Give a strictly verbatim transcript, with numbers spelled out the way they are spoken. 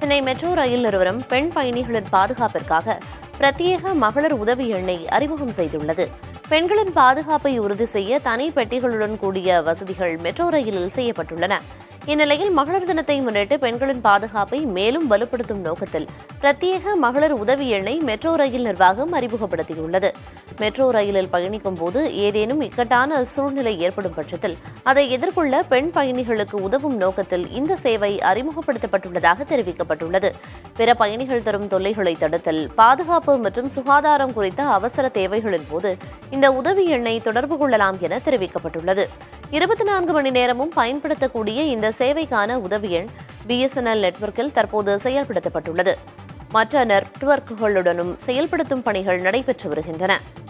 Chennai metro rail நிறுவனம் பெண் பயணிகளின் பாதுகாப்பிற்காக பிரத்யேக மகளிர் உதவி எண்ணை அறிமுகம் செய்துள்ளது. பெண்களின் பாதுகாப்பை உறுதி செய்ய தனி பெட்டிகளுடன் கூடிய வசதிகள் மெட்ரோ ரயிலில் செய்யப்பட்டுள்ளன. இந்நிலையில் மகளிர் தினத்தை முன்னிட்டு பெண்களின் பாதுகாப்பை மேலும் வலுப்படுத்தும் நோக்கத்தில் பிரத்யேக மகளிர் உதவி எண்ணை மெட்ரோ ரயில் நிர்வாகம் அறிமுகப்படுத்தியுள்ளது. மெட்ரோ ரயிலில் பயணிக்கும் போது ஏதேனும் இக்கட்டான சூழ்நிலை ஏற்படும் பட்சத்தில் அதை எதிர்கொள்ள பெண் பயணிகளுக்கு உதவும் நோக்கத்தில் இந்த சேவை அறிமுகப்படுத்தப்பட்டுள்ளதாக தெரிவிக்கப்பட்டுள்ளது. பிற பயணிகள் தரும் தொல்லைகளை தடுத்தல், பாதுகாப்பு மற்றும் சுகாதாரம் குறித்த அவசர தேவைகளின் போது இந்த உதவி எண்ணை தொடர்பு கொள்ளலாம் என தெரிவிக்கப்பட்டுள்ளது. இருபத்தி நான்கு மணி நேரமும் பயன்படுத்தக்கூடிய இந்த சேவைக்கான உதவி எண் பிஎஸ்என்எல் நெட்வொர்க்கில் தற்போது செயல்படுத்தப்பட்டுள்ளது. மற்ற நெட்வொர்க்குகளுடனும் செயல்படுத்தும் பணிகள் நடைபெற்று வருகின்றன.